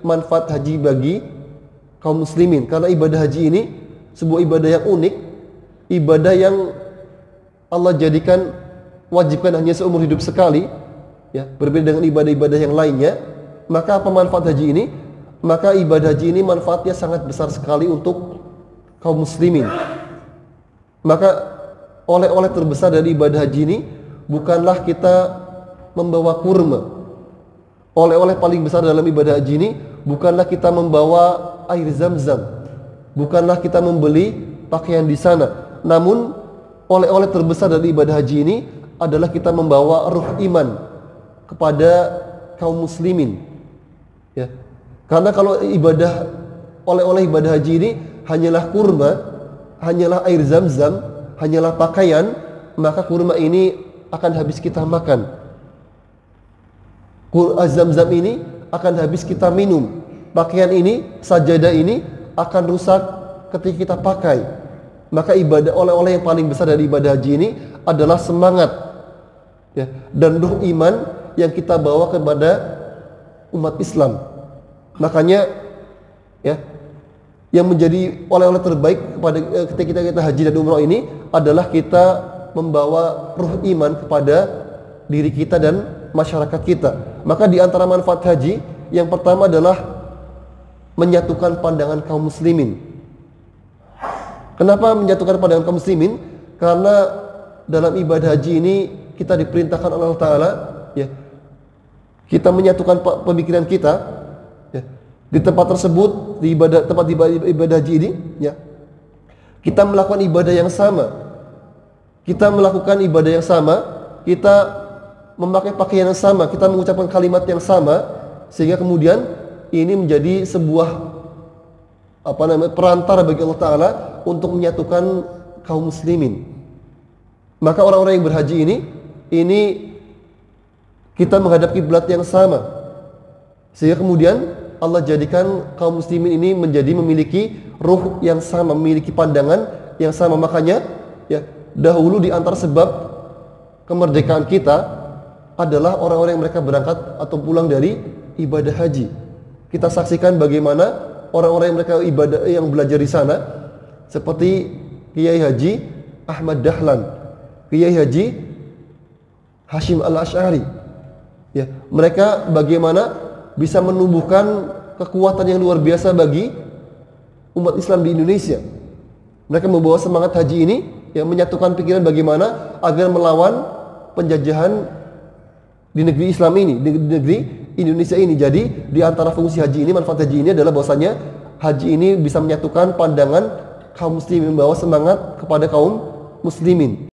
manfaat haji bagi kaum muslimin. Karena ibadah haji ini sebuah ibadah yang unik, ibadah yang Allah jadikan wajibkan hanya seumur hidup sekali, ya, berbeda dengan ibadah-ibadah yang lainnya. Maka apa manfaat haji ini? Maka ibadah haji ini manfaatnya sangat besar sekali untuk kaum muslimin. Maka oleh-oleh terbesar dari ibadah haji ini bukanlah kita membawa kurma. Oleh-oleh paling besar dalam ibadah haji ini bukanlah kita membawa air zam-zam, bukanlah kita membeli pakaian di sana. Namun oleh-oleh terbesar dari ibadah haji ini adalah kita membawa ruh iman kepada kaum muslimin, ya. Karena kalau oleh-oleh ibadah haji ini hanyalah kurma, hanyalah air zam-zam, hanyalah pakaian, maka kurma ini akan habis kita makan, zam-zam ini akan habis kita minum, pakaian ini, sajadah ini akan rusak ketika kita pakai. Maka ibadah oleh-oleh yang paling besar dari ibadah haji ini adalah semangat, ya, dan ruh iman yang kita bawa kepada umat Islam. Makanya, ya, yang menjadi oleh-oleh terbaik ketika kita haji dan umrah ini adalah kita membawa ruh iman kepada diri kita dan masyarakat kita. Maka di antara manfaat haji yang pertama adalah menyatukan pandangan kaum muslimin. Kenapa menyatukan pandangan kaum muslimin? Karena dalam ibadah haji ini kita diperintahkan oleh Allah Ta'ala, ya, kita menyatukan pemikiran kita, ya, di tempat tersebut, di tempat ibadah haji ini, ya, kita melakukan ibadah yang sama, kita melakukan ibadah yang sama, kita memakai pakaian yang sama, kita mengucapkan kalimat yang sama, sehingga kemudian ini menjadi sebuah perantara bagi Allah Ta'ala untuk menyatukan kaum muslimin. Maka orang-orang yang berhaji ini kita menghadap kiblat yang sama, sehingga kemudian Allah jadikan kaum muslimin ini memiliki ruh yang sama, memiliki pandangan yang sama. Makanya, ya, dahulu di antara sebab kemerdekaan kita adalah orang-orang yang mereka berangkat atau pulang dari ibadah haji. Kita saksikan bagaimana orang-orang yang mereka yang belajar di sana, seperti Kiai Haji Ahmad Dahlan, Kiai Haji Hashim Al-Asy'ari, ya, mereka bagaimana bisa menumbuhkan kekuatan yang luar biasa bagi umat Islam di Indonesia. Mereka membawa semangat haji ini, yang menyatukan pikiran bagaimana agar melawan penjajahan di negeri Islam ini, di negeri Indonesia ini. Jadi di antara fungsi haji ini, manfaat haji ini adalah bahwasanya haji ini bisa menyatukan pandangan kaum muslimin, membawa semangat kepada kaum muslimin.